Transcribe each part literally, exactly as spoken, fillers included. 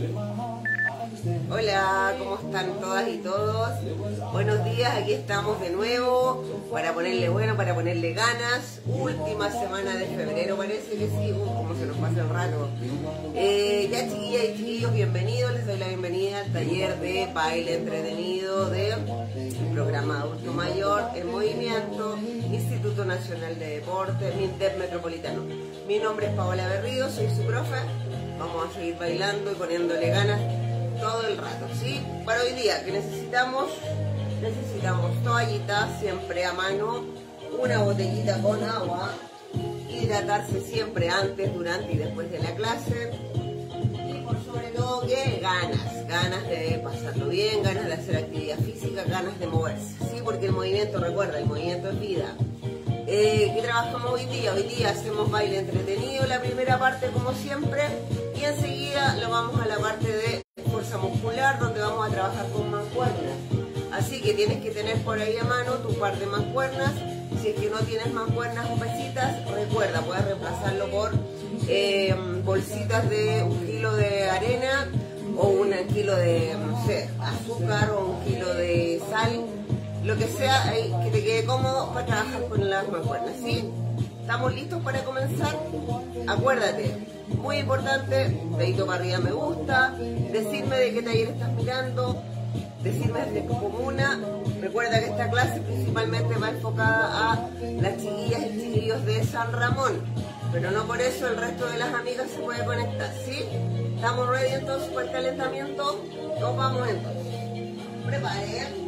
Hola, ¿cómo están todas y todos? Buenos días, aquí estamos de nuevo para ponerle bueno, para ponerle ganas. Última semana de febrero, parece que sí, uh, como se nos pasa el rato. Eh, ya chiquillas y chiquillos, bienvenidos, les doy la bienvenida al taller de baile entretenido del programa Adulto Mayor en Movimiento, Instituto Nacional de Deportes, MINDEP Metropolitano. Mi nombre es Paola Berrío, soy su profe. Vamos a seguir bailando y poniéndole ganas todo el rato, ¿sí? Para hoy día, que necesitamos? Necesitamos toallitas siempre a mano, una botellita con agua, hidratarse siempre antes, durante y después de la clase, y por sobre todo que ganas, ganas de pasarlo bien, ganas de hacer actividad física, ganas de moverse, ¿sí? Porque el movimiento, recuerda, el movimiento es vida. Eh, ¿Qué trabajamos hoy día? Hoy día hacemos baile entretenido, la primera parte como siempre, y enseguida lo vamos a la parte de fuerza muscular, donde vamos a trabajar con mancuernas. Así que tienes que tener por ahí a mano tu par de mancuernas. Si es que no tienes mancuernas o pesitas, recuerda, puedes reemplazarlo por eh, bolsitas de un kilo de arena o un kilo de, no sé, azúcar o un kilo de sal, lo que sea que te quede cómodo para trabajar con las mancuernas, ¿sí? ¿Estamos listos para comenzar? Acuérdate, muy importante, dedito para arriba me gusta, decirme de qué taller estás mirando, decirme desde tu comuna. Recuerda que esta clase principalmente va enfocada a las chiquillas y chiquillos de San Ramón, pero no por eso el resto de las amigas se puede conectar, ¿sí? ¿Estamos ready entonces para el calentamiento? Nos vamos entonces. Preparen.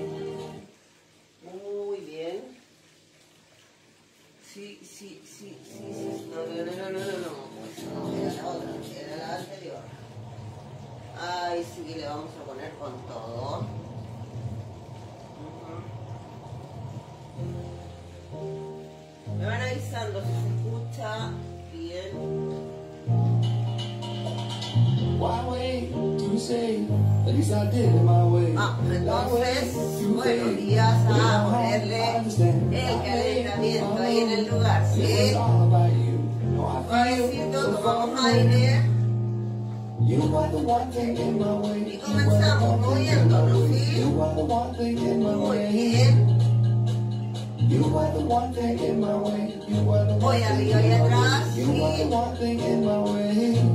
Muy bien. Sí, sí, sí, sí, sí. No, no, no, no, no, no. No, era la otra, era la anterior. Ay, sí que le vamos a poner con todo. Uh-huh. Me van avisando si se escucha bien. Ah, entonces, buenos días a ponerle el calentamiento ahí en el lugar, ¿sí? Suavecito, tomamos aire. Y comenzamos moviéndonos, ¿sí? Muy bien. Voy arriba y atrás, ¿sí?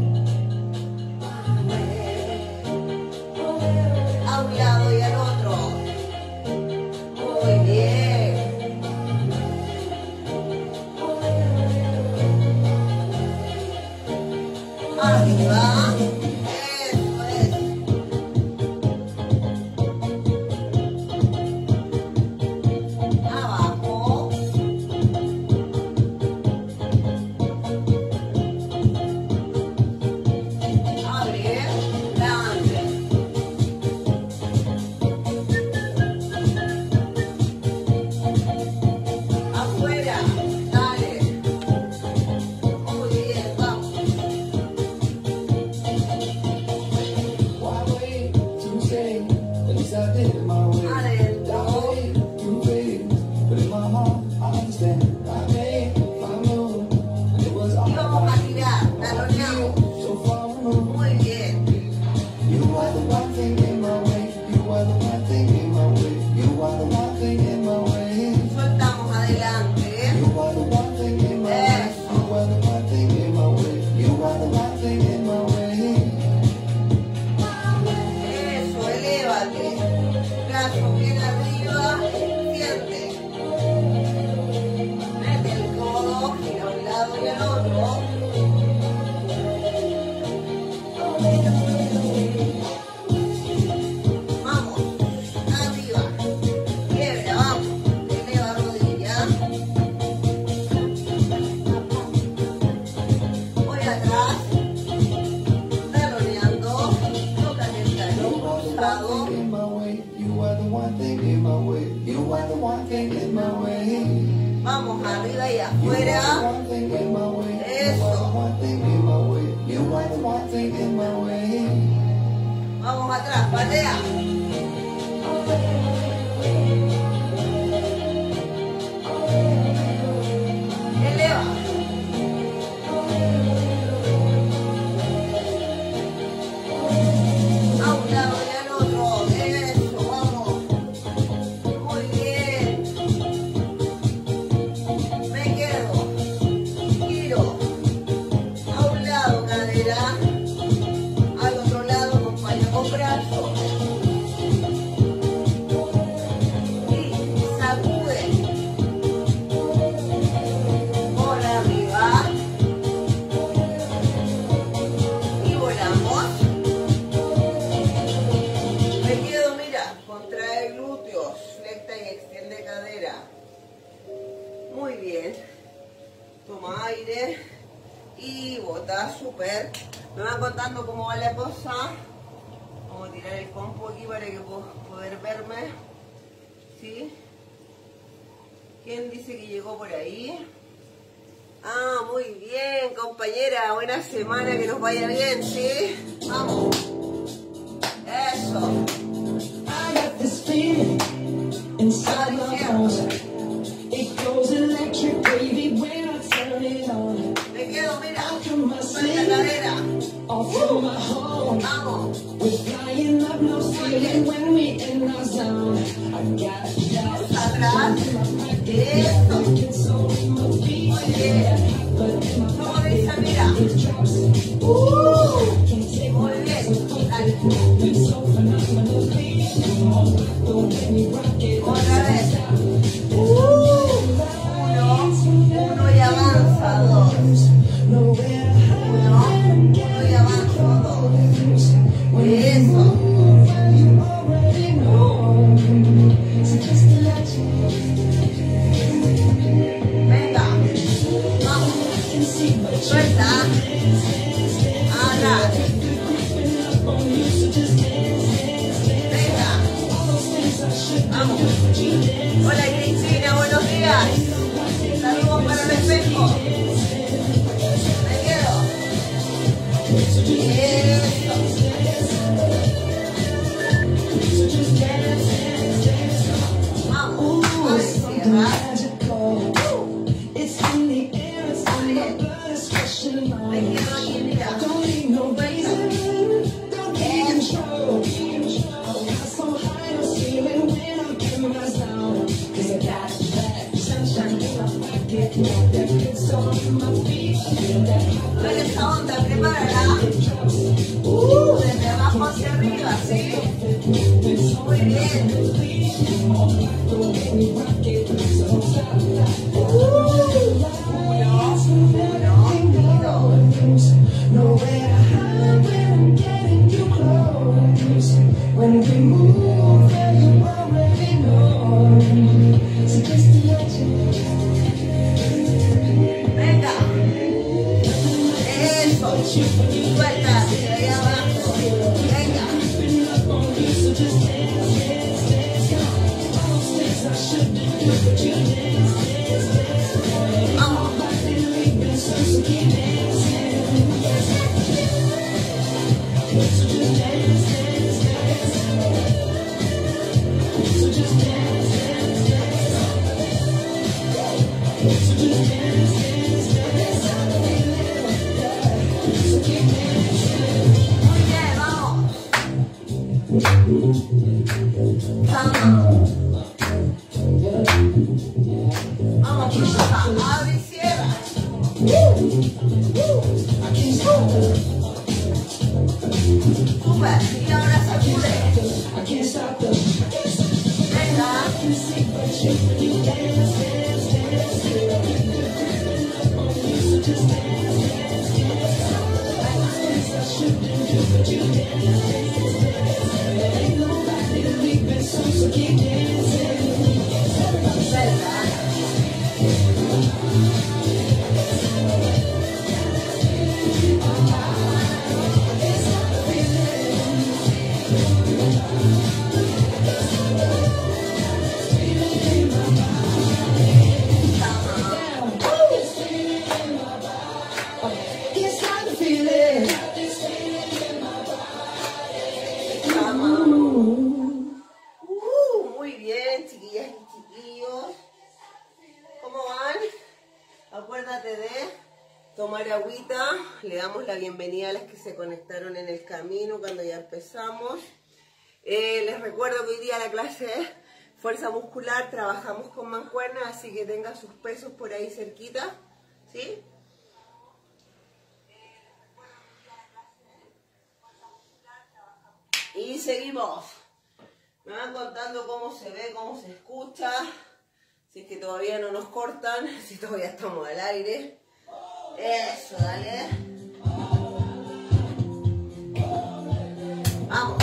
A un lado y al otro. Muy bien. Arriba. Eso es. Abajo. Abre. Levante. Afuera. Dale. Muy bien, vamos. Adentro. Y vamos a tirar, taloneamos. Muy bien. Soltamos adelante. Eso. Eso, elévate. Brazo bien arriba. Siente. Mete el codo, gira a un lado y al otro. Vamos, arriba, quiebra, vamos, eleva rodilla. Voy atrás, taloneando, tócate el talón cruzado. Vamos arriba y afuera. Eso. Vamos atrás, patea. Eleva. bien. Toma aire y bota, súper. Me van contando cómo va la cosa. Vamos a tirar el compu aquí para que pueda poder verme. ¿Sí? ¿Quién dice que llegó por ahí? Ah, muy bien, compañera. Buena semana, que nos vaya bien, ¿sí? Vamos. Eso. Me quedo, mira, con la cadera. Uh, vamos. Atrás. Eso. Muy bien. ¿Cómo dice? Mira. Uh, muy bien. Dale. Otra vez. Uh, uno, uno y avanza, dos. Uno, uno y avanza, dos. Eso. Venga. Vamos. Suelta. Atrás. Venga. Vamos. Hola Cristina, buenos días. Saludos para el espejo. Me quedo. Eso. Vamos. Ahora cierra. Me quedo aquí, mira. Dale esa onda, prepárala. Uh, desde abajo hacia arriba, ¿sí? Muy bien. When we move, you already know. So just to let you. Venga. Eso. Suelta. De ahí abajo. Venga. Vamos. Vamos. Vamos, profa. Abre y cierra. Super. Y ahora sacude. Venga. Acuérdate de tomar agüita. Le damos la bienvenida a las que se conectaron en el camino cuando ya empezamos. Eh, les recuerdo que hoy día la clase es fuerza muscular, trabajamos con mancuernas, así que tenga sus pesos por ahí cerquita, ¿sí? Y seguimos. Me van contando cómo se ve, cómo se escucha. Si es que todavía no nos cortan, si todavía estamos al aire. Eso, dale. Vamos.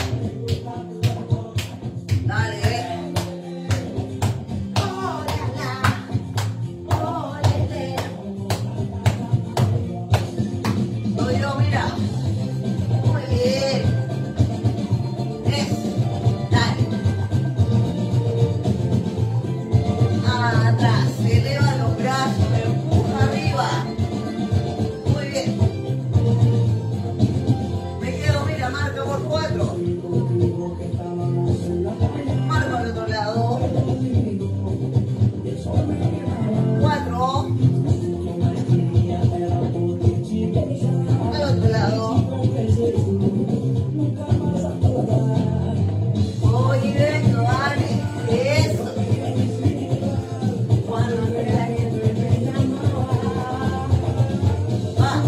Dale. Hola, hola. cuatro. Marco al otro lado. Cuatro. Al otro lado. Muy bien, Giovanni. Eso. Va.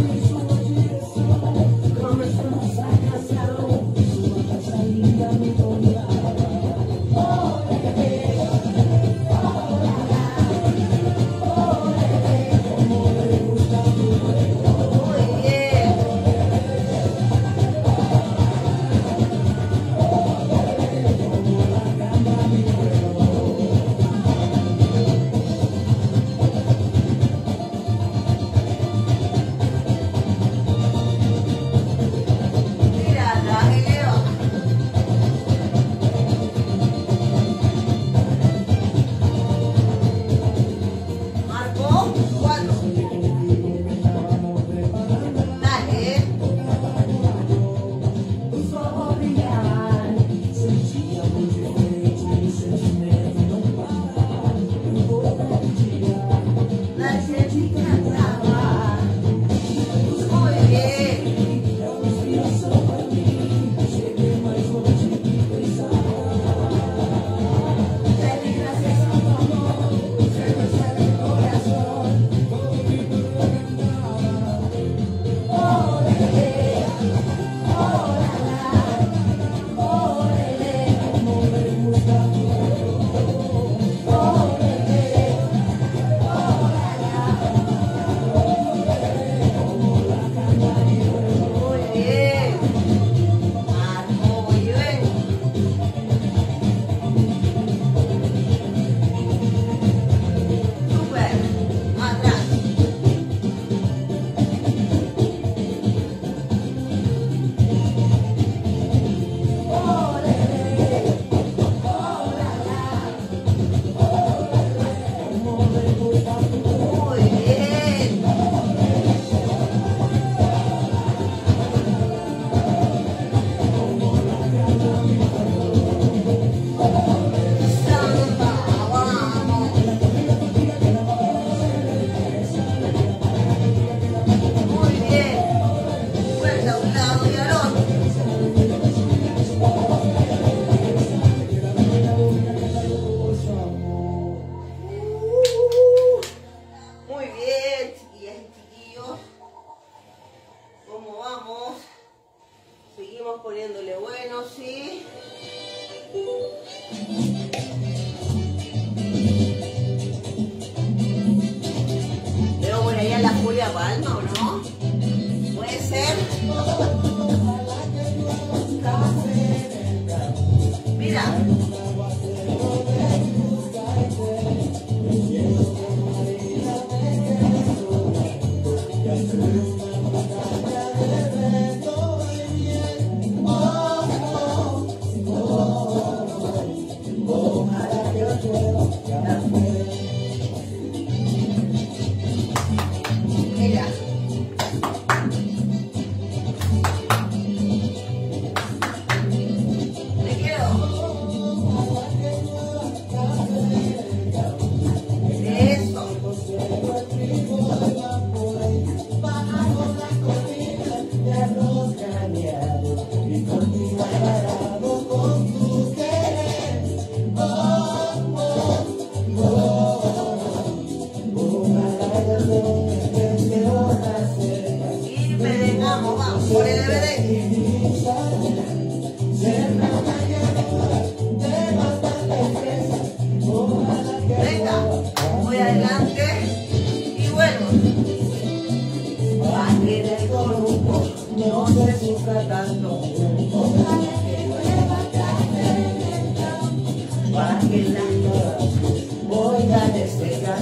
Poniéndole bueno, sí. Veo por allá la Julia Palma, ¿o no? Puede ser. Mira. Por el D V D. Venga, voy adelante y vuelvo. Baje del grupo, no se sufra tanto. Baje la voy a despegar.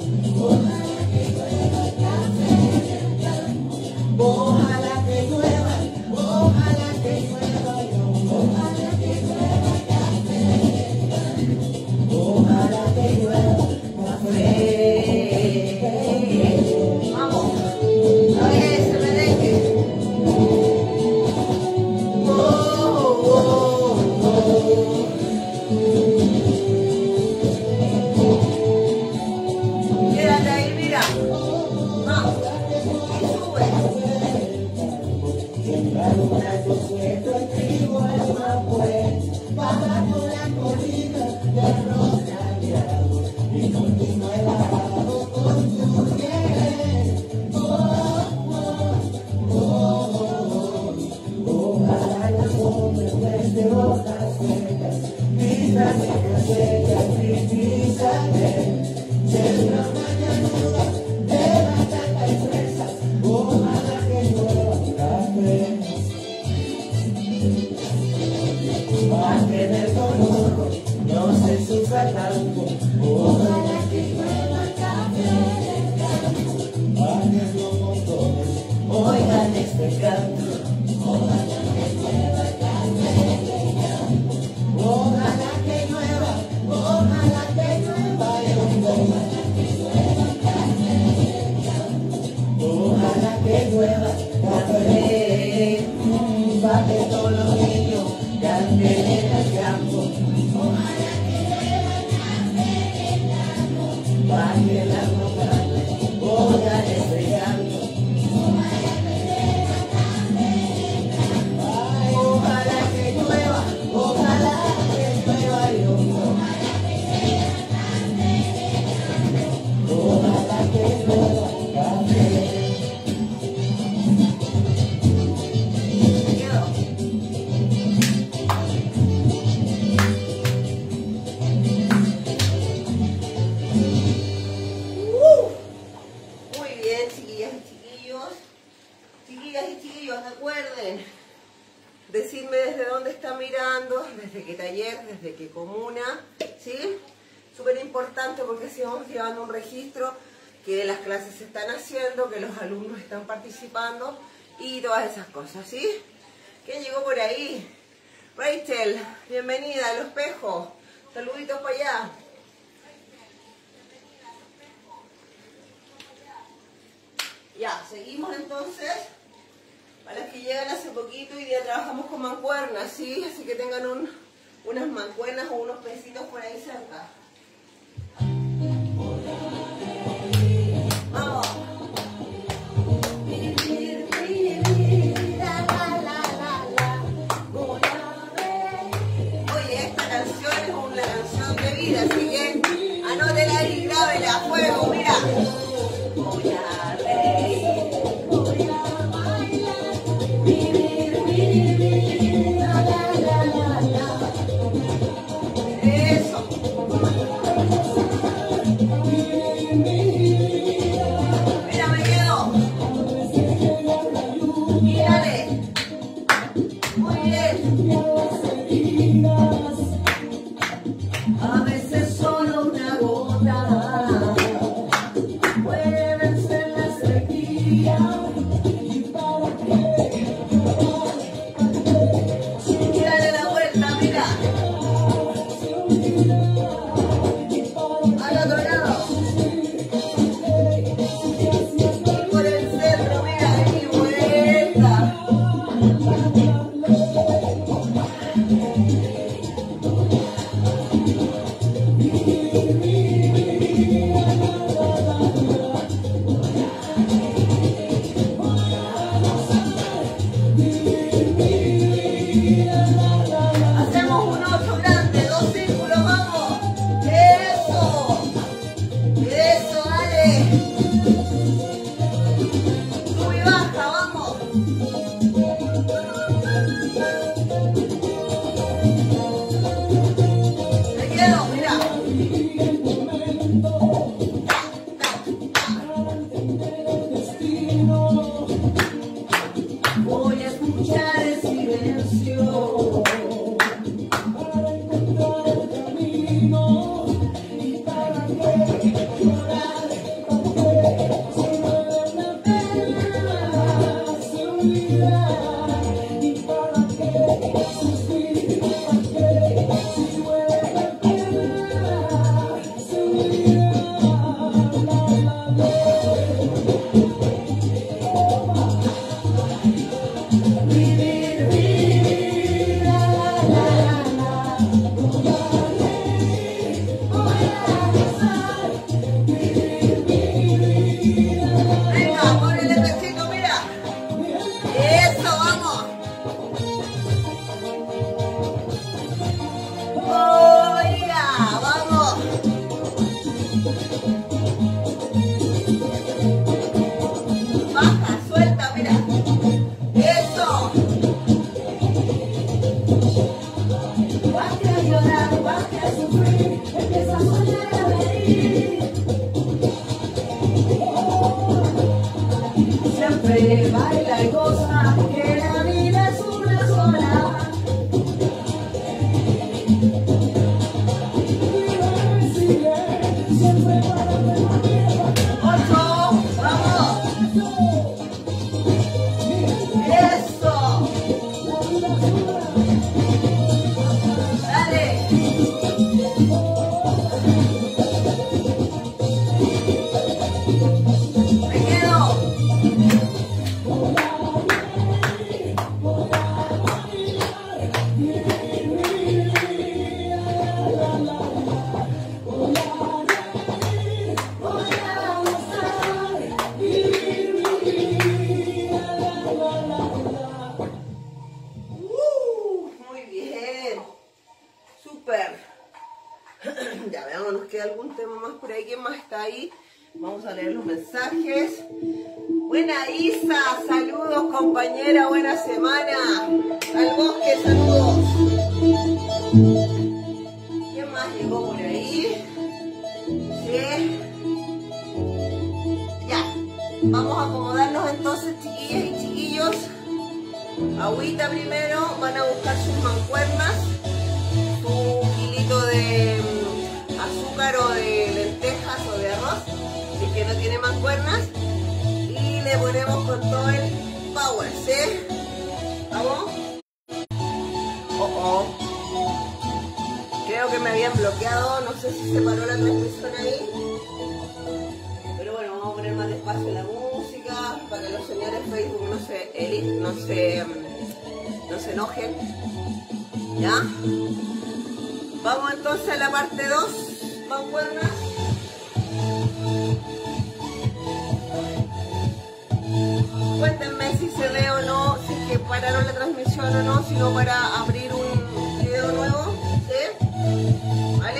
Ojalá que llueva, ojalá que llueva, ojalá que llueva café, ojalá que llueva café. Vamos, a ver ese merengue. Oh. Decirme desde dónde está mirando, desde qué taller, desde qué comuna, ¿sí? Súper importante porque así vamos llevando un registro que las clases se están haciendo, que los alumnos están participando y todas esas cosas, ¿sí? ¿Quién llegó por ahí? Rachel, bienvenida al espejo. Saluditos para allá. Ya, seguimos entonces. Para los que llegan hace poquito, hoy día trabajamos con mancuernas, ¿sí? Así que tengan un, unas mancuernas o unos pesitos por ahí cerca. Vamos. Oye, esta canción es una canción de vida, así que anótela y grábela a fuego, mira. Voy a reír, voy a bailar, vivir, vivir, la la la la la. Eso. queda algún tema más por ahí. ¿Quién más está ahí? Vamos a leer los mensajes. Buena Isa, saludos compañera, buena semana. Al bosque, saludos. ¿Quién más llegó por ahí? Sí. Ya, vamos a acomodarnos entonces, chiquillas y chiquillos. Agüita primero, van a buscar sus mancuernas, su kilito de azúcar o de lentejas o de arroz, si es que no tiene mancuernas, y le ponemos con todo el power, ¿sí? ¿Vamos? Oh, oh. Creo que me habían bloqueado, no sé si se paró la transmisión ahí, pero bueno, vamos a poner más despacio la música para que los señores Facebook no se, no se, no se enojen, ¿ya? Vamos entonces a la parte dos, mancuernas. Cuéntenme si se ve o no, si es que pararon la transmisión o no, sino para abrir un video nuevo, ¿sí? ¿Vale?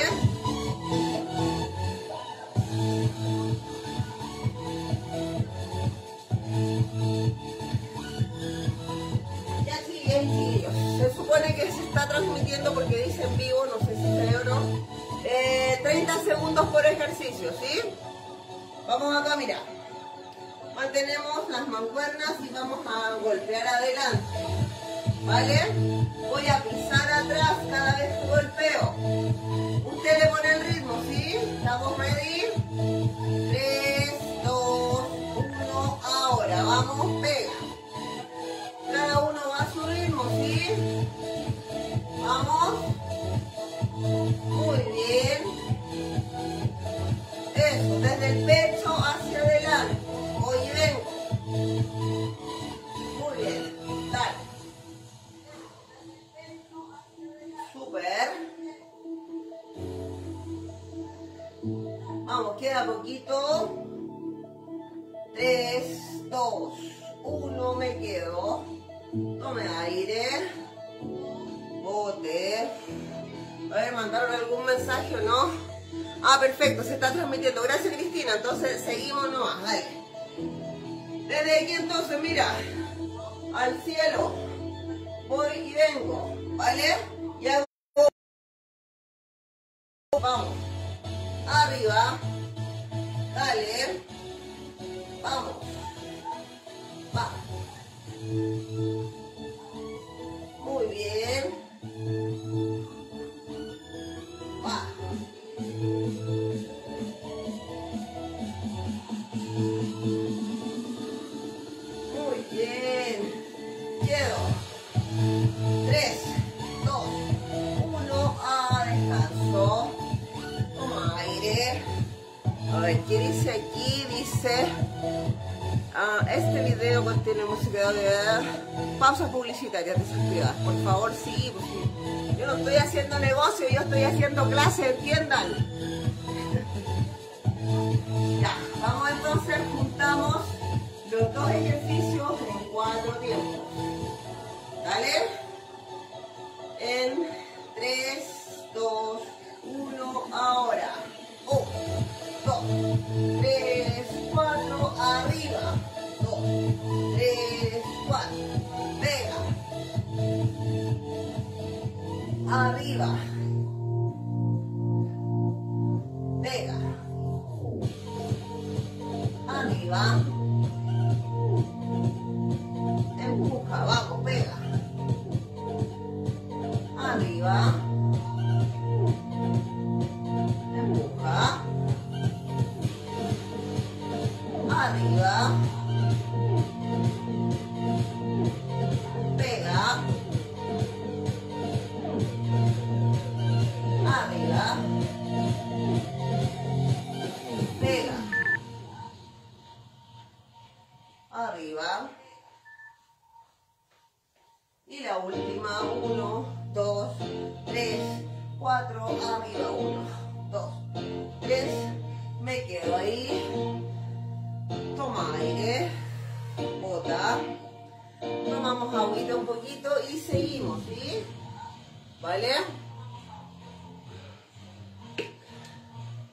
Ya siguen, chiquillos. Se supone que se está transmitiendo porque dice en vivo, no sé si se ve o no. Eh, treinta segundos por ejercicio, ¿sí? Vamos acá, mira. Mantenemos las mancuernas y vamos a golpear adelante, ¿vale? Voy a pisar atrás cada vez que golpeo. Usted le pone el ritmo, ¿sí? ¿Estamos ready? tres, dos, uno, ahora. Vamos, pega. Cada uno va a su ritmo, ¿sí? Vamos. Muy bien. Eso, desde el pecho hacia adelante. Voy y vengo. Muy bien. Dale. Super. Vamos, queda poquito. tres, dos, uno, me quedo. Tome aire. Bote. A ver, ¿mandaron algún mensaje o no? Ah, perfecto, se está transmitiendo. Gracias, Cristina. Entonces, seguimos nomás. Dale. Desde aquí, entonces, mira. Al cielo. Voy y vengo. ¿Vale? Y hago. Vamos. Arriba. Dale. Vamos. Va. Muy bien. Va. Muy bien. Quedo. tres, dos, uno. A descanso. Toma aire. A ver, ¿qué dice aquí? Dice... Uh, este video contiene música de pausas publicitarias desactivadas. Por favor, sí, pues sí. Yo no estoy haciendo negocio, yo estoy haciendo clase, entiendan. Ya, vamos entonces, juntamos los dos ejercicios en cuatro tiempos. ¿Dale? En tres, dos, uno, ahora. uno, dos, tres, cuatro, arriba. dos, tres, cuatro. Pega. Arriba. Pega. Arriba. Empuja, vamos, pega. Arriba. Empuja. Arriba. Pega. Arriba. Pega. Arriba. Y la última, uno, dos, tres, cuatro, arriba, uno, dos, tres, me quedo ahí, toma aire, bota, tomamos agüita un poquito y seguimos, ¿sí? ¿Vale?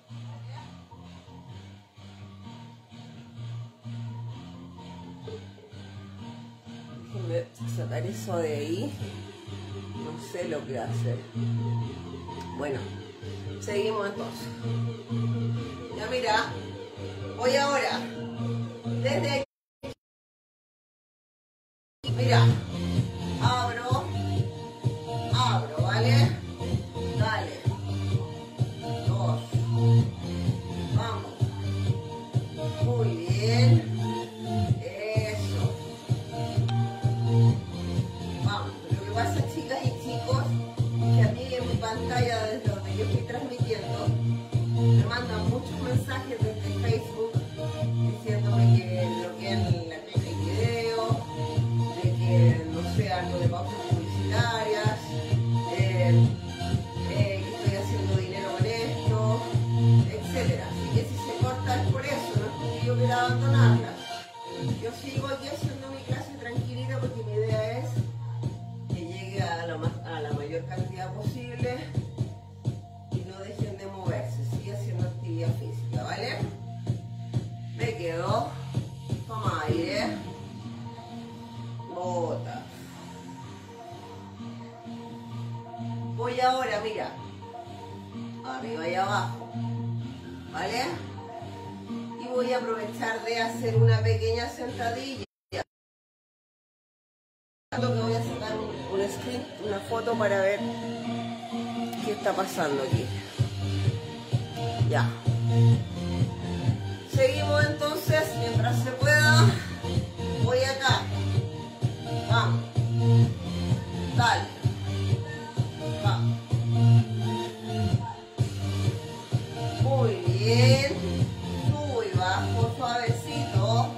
Eso de ahí, no sé lo que hace. Bueno, seguimos entonces. Ya mira, voy ahora, desde aquí, mira, abro, abro, ¿vale? Dale, dos, vamos, muy bien. Pantalla desde donde yo estoy transmitiendo, me mandan muchos mensajes desde Facebook diciéndome que bloqueen la clase de video, de que no sé, algo de pausas publicitarias, eh, eh, que estoy haciendo dinero con esto, etcétera. Así que si se corta es por eso, no es porque yo quiera abandonarlas. Yo sigo aquí haciendo mi clase tranquilita porque mi idea es que llegue a la, más, a la mayor cantidad posible y no dejen de moverse, sigue haciendo actividad física, ¿vale? Me quedo, toma aire, bota. Voy ahora, mira, arriba y abajo, ¿vale? Y voy a aprovechar de hacer una pequeña sentadilla. Que voy a sacar un, un screen, una foto para ver qué está pasando aquí. Ya. Seguimos entonces, mientras se pueda. Voy acá. Vamos. Dale. Vamos. Muy bien. Subo y bajo suavecito.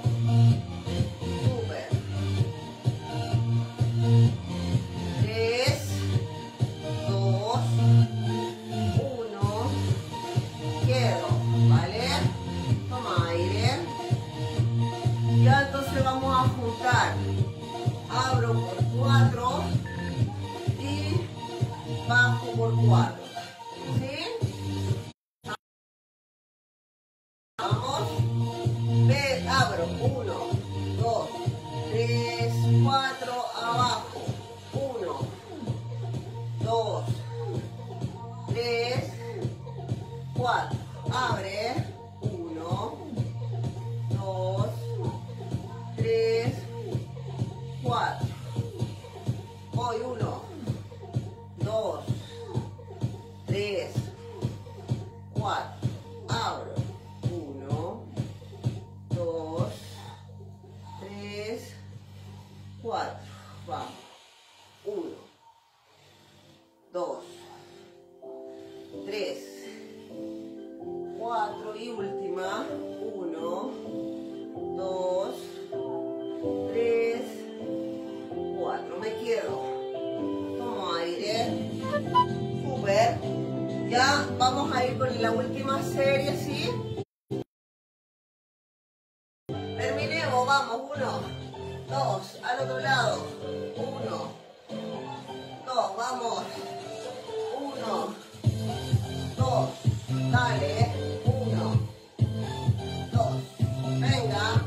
Ya entonces vamos a juntar, abro por cuatro y bajo por cuatro, ¿sí? Vamos, ve, abro, uno, dos, tres, cuatro, abajo, uno, dos, tres, cuatro, abre, uno, dos, tres, cuatro, voy uno, dos, tres, cuatro, abro, uno, dos, tres, cuatro, vamos, uno, dos, tres, cuatro y última, uno, dos, tres, cuatro, me quedo, tomo aire, súper, ya vamos a ir con la última serie, ¿sí? Terminemos, vamos, uno, dos, al otro lado, uno, dos, vamos, uno, dos, dale, uno, dos, venga,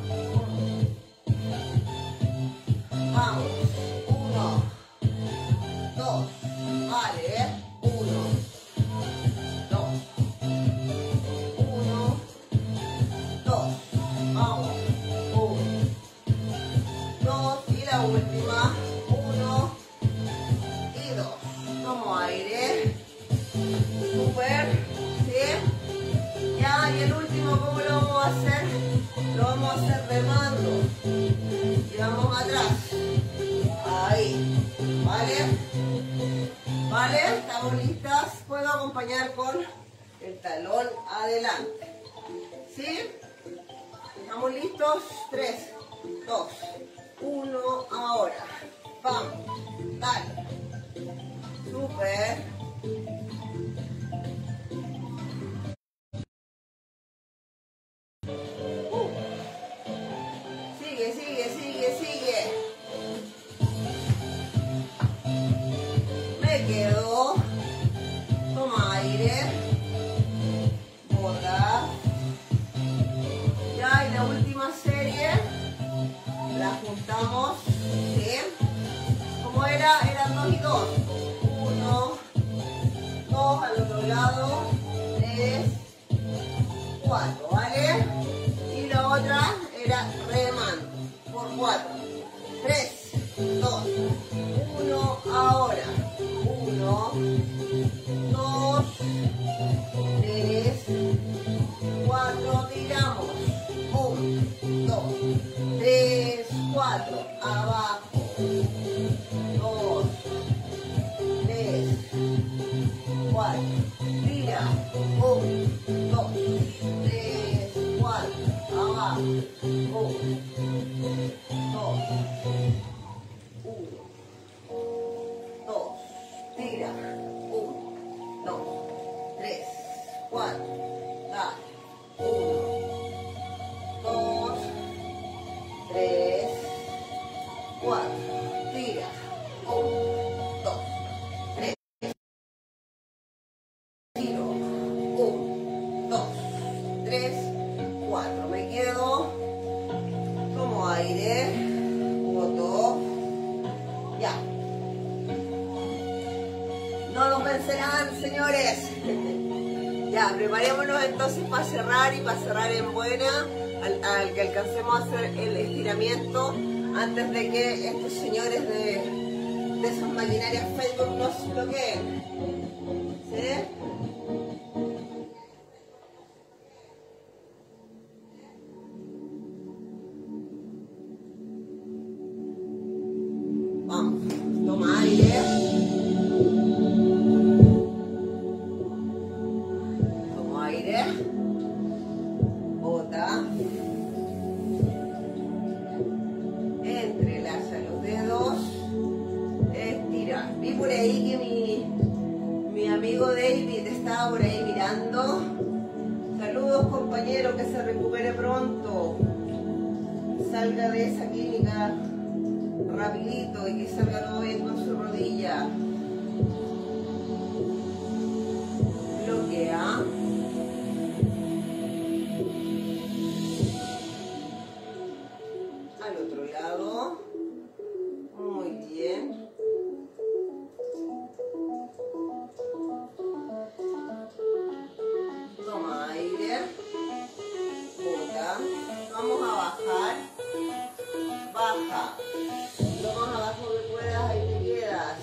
vamos, uno, dos, vale, uno, dos, uno, dos, vamos, uno, dos, y la última, uno y dos, tomo aire, super, ¿sí? Ya, y el último, ¿cómo lo vamos a hacer? Lo vamos a hacer remando, y vamos atrás, ahí, ¿vale? ¿Vale? ¿Estamos listas? Puedo acompañar con el talón adelante, ¿sí? ¿Estamos listos? tres, dos, uno, ahora, vamos, dale, súper. Sigue, sigue, sigue, sigue. Me quedo. Toma aire. Bota. Ya, y la última serie la juntamos. ¿Sí? dos y dos. Uno, dos al otro lado, tres, cuatro, ¿vale? Y la otra era remando, por cuatro. Tres, dos, uno, ahora. Uno, dos, tres, cuatro, tiramos. Un, dos, tres, cuatro, abajo. Dos, tres, cuatro, tira. Un, dos, tres, cuatro, abajo. Un, dos, uno, dos, tira. Un, dos, tres, cuatro, dale. Uno, dos, tres, cuatro, tira. Un, dos, tres, tiro. Un, dos, tres, cuatro. Me quedo como aire. Boto. Ya. No nos vencerán, señores. Ya, preparémonos entonces para cerrar y para cerrar en buena, al, al que alcancemos a hacer el estiramiento antes de que estos señores de, de esas maquinarias Facebook nos bloqueen. ¿Sí? Vamos, toma aire. Toma aire. Bota. Entrelaza los dedos. Estira. Vi por ahí que mi, mi amigo David estaba por ahí mirando. Saludos, compañero, que se recupere pronto. Salga de esa clínica rapidito y que salga todo bien con su rodilla. Bloquea. Al otro lado. Muy bien. Toma aire. Bota. Vamos a bajar. Baja. Lo más abajo que puedas, ahí te quedas.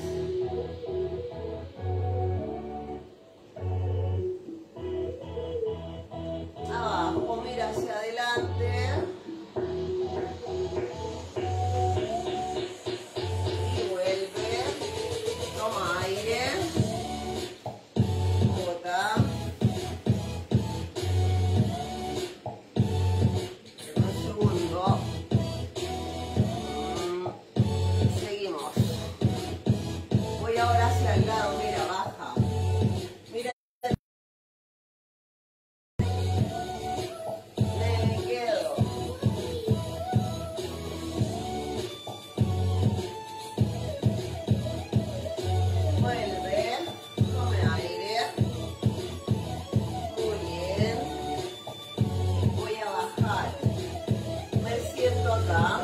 Abajo, mira hacia adelante. Y vuelve. Toma aire. Bota. Un segundo. Seguimos. Voy ahora hacia el lado, mira, baja. Mira. Me quedo. Vuelve. Tome aire. Muy bien. Voy a bajar. Me siento acá.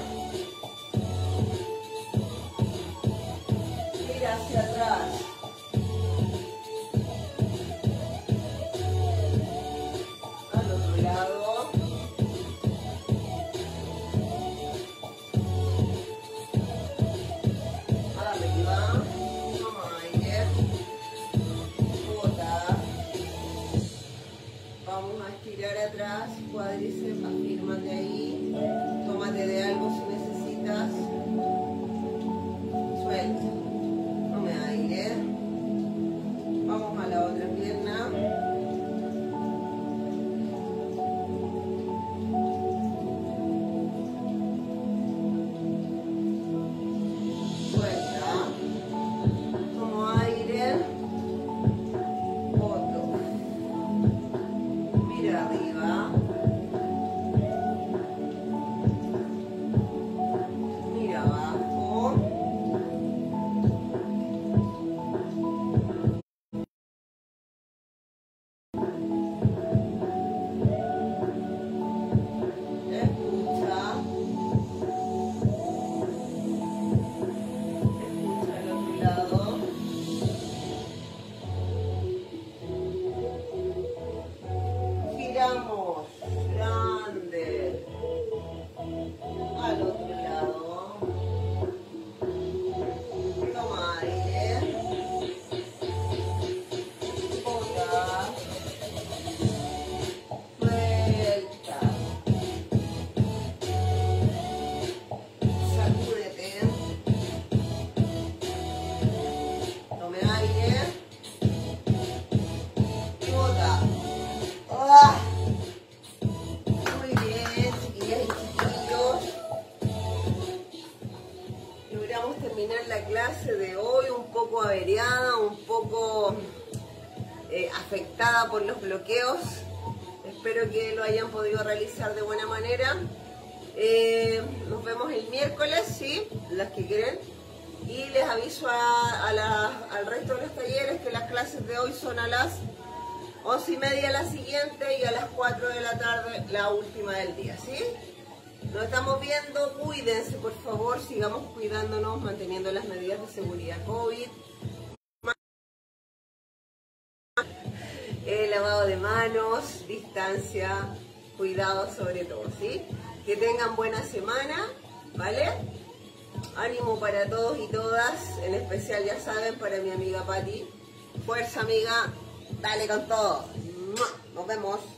Mira hacia atrás. Al otro lado. Arriba. Toma aire. Bota. Vamos a estirar atrás. Cuádriceps, afírmate ahí. Tómate de algo si necesitas. Suelta. Tome aire. poco averiada, un poco eh, afectada por los bloqueos. Espero que lo hayan podido realizar de buena manera. Eh, nos vemos el miércoles, sí, las que quieren. Y les aviso a, a la, al resto de los talleres que las clases de hoy son a las once y media la siguiente y a las cuatro de la tarde la última del día, ¿sí? Nos estamos viendo, cuídense por favor, sigamos cuidándonos, manteniendo las medidas de seguridad COVID. El lavado de manos, distancia, cuidado sobre todo, ¿sí? Que tengan buena semana, ¿vale? Ánimo para todos y todas, en especial ya saben para mi amiga Patti. Fuerza amiga, dale con todo. Nos vemos.